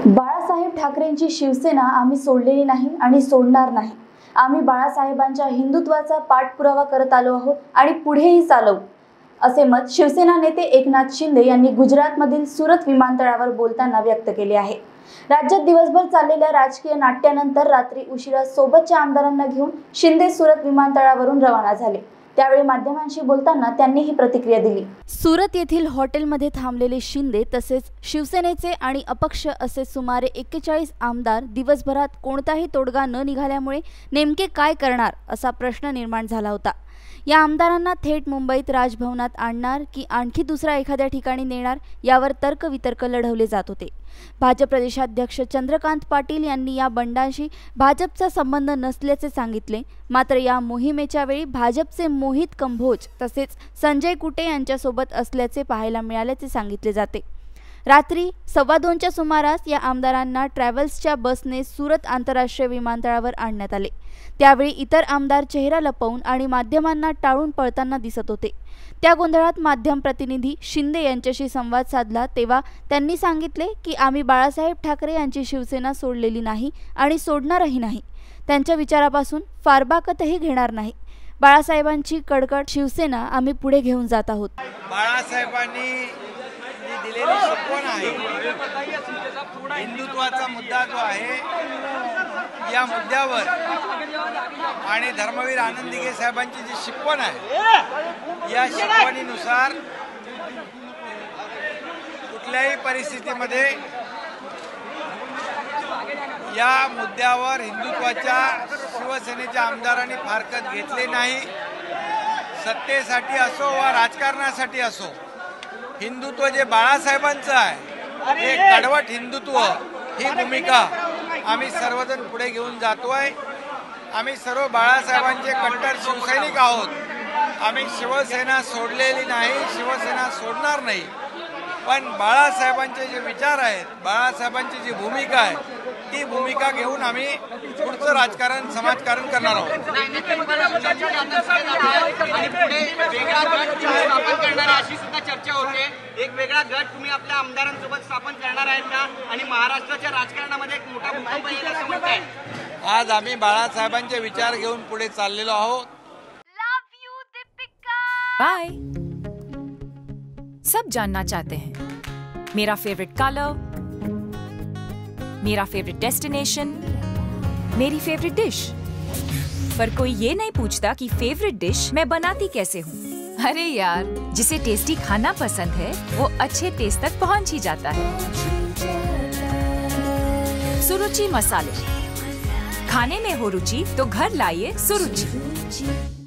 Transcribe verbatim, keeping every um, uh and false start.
बाळासाहेब ठाकरेंची शिवसेना आम्ही सोडलेली नाही आणि सोडणार नाही। आम्ही बाळासाहेबांच्या हिंदुत्वाचा पाठपुरावा करत आलो आहोत आणि पुढेही चालवू, असे मत शिवसेना नेते एकनाथ शिंदे यांनी गुजरातमधील सुरत विमानतळावर बोलताना व्यक्त केले आहे। राज्यात दिवसभर चाललेल्या राजकीय नाट्यानंतर रात्री उशिरा सोबतच्या आमदारांना घेऊन शिंदे सुरत विमानतळावरून रवाना झाले। त्यावेळी माध्यमांशी बोलताना त्यांनी ही प्रतिक्रिया दिली। सुरत येथील हॉटेलमध्ये थांबलेले शिंदे तसेच शिवसेनेचे आणि अपक्ष असे सुमारे एक्केचाळीस आमदार दिवसभरात कोणताही तोडगा न निघाल्यामुळे नेमके काय करणार असा प्रश्न निर्माण झाला होता। या आमदारांना थेट मुंबईत राजभवनात आणणार की आणखी दुसऱ्या एखाद्या ठिकाणी नेणार यावर तर्कवितर्क लढवले जात होते। भाजप प्रदेशाध्यक्ष चंद्रकांत पाटील यांनी या बंडांशी भाजपचा संबंध नसल्याचे सांगितले। मात्र या मोहिमेच्या वेळी भाजपचे मोहित कंभोज तसेच संजय कुटे यांच्यासोबत असल्याचे पाहायला मिळाल्याचे सांगितले जाते। रात्री सव्वा दोनच्या सुमारास या आमदारांना ट्रॅव्हल्सच्या बसने सुरत आंतरराष्ट्रीय विमानतळावर आणण्यात आले। त्यावेळी इतर आमदार चेहरा लपवून आणि माध्यमांना टाळून पळताना दिसत होते। त्या गोंधळात माध्यम प्रतिनिधी शिंदे यांच्याशी संवाद साधला तेव्हा त्यांनी सांगितले की आम्ही बाळासाहेब ठाकरे यांची शिवसेना सोडलेली नाही आणि सोडणारही नाही। त्यांच्या विचारापासून फारबाकतही घेणार नाही। बाळासाहेबांची कडकड शिवसेना आम्ही पुढे घेऊन जात आहोत। बाळासाहेबांनी दिलेली शिकवण आहे, हिंदुत्वाचा मुद्दा जो आहे या मुद्द्यावर आणि धर्मवीर आनंद दिघे साहेबांची जी शिकवण आहे या शिकवणीनुसार कुठल्याही परिस्थितीमध्ये या मुद्द्यावर हिंदुत्वाच्या शिवसेनेच्या आमदारांनी फारकत घेतली नाही। सत्तेसाठी असो वा राजकारणासाठी असो हिंदुत्व जे बाळासाहेबांचं आहे हे कडवट हिंदुत्व ही भूमिका आम्ही सर्वजण पुढे घेऊन जातोय। आम्ही सर्व बाळासाहेबांचे कट्टर शिवसैनिक आहोत। आम्ही शिवसेना सोडलेली नाही, शिवसेना सोडणार नाही, पण बाळासाहेबांचे जे विचार आहेत, बाळासाहेबांची जी भूमिका आहे ती भूमिका घेऊन आम्ही पुढचं राजकारण समाजकारण करणार आहोत। अशी सुद्धा चर्चा होते, एक वेगळा गट तुम्ही आपल्या आमदारांसोबत स्थापन करणार आहेत का आणि महाराष्ट्राच्या राजकारणामध्ये एक मोठा भूकंप येईल असं म्हणताय। आज आम्ही बाळासाहेबांचे विचार घेऊन पुढे चाललेलो आहोत। बाय। सब जानना चाहते हैं मेरा फेवरेट कलर, मेरा फेवरेट डेस्टिनेशन, मेरी फेवरेट डिश, पर कोई ये नहीं पूछता कि फेवरेट डिश मैं बनाती कैसे हूँ। अरे यार, जिसे टेस्टी खाना पसंद है वो अच्छे टेस्ट तक पहुँच ही जाता है। सुरुचि मसाले, खाने में हो रुचि तो घर लाइए सुरुचि।